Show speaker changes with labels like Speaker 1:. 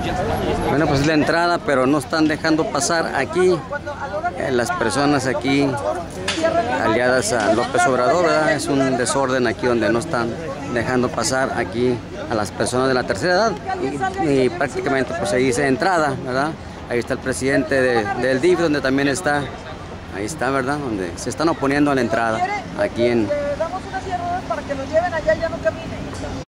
Speaker 1: Bueno, pues es la entrada, pero no están dejando pasar aquí las personas aquí aliadas a López Obrador, ¿verdad? Es un desorden aquí donde no están dejando pasar aquí a las personas de la tercera edad y prácticamente pues ahí dice entrada, ¿verdad? Ahí está el presidente del DIF, donde también está, ahí está, ¿verdad? Donde se están oponiendo a la entrada aquí en...
Speaker 2: Damos unas silla de ruedas para que nos lleven allá y ya no caminen.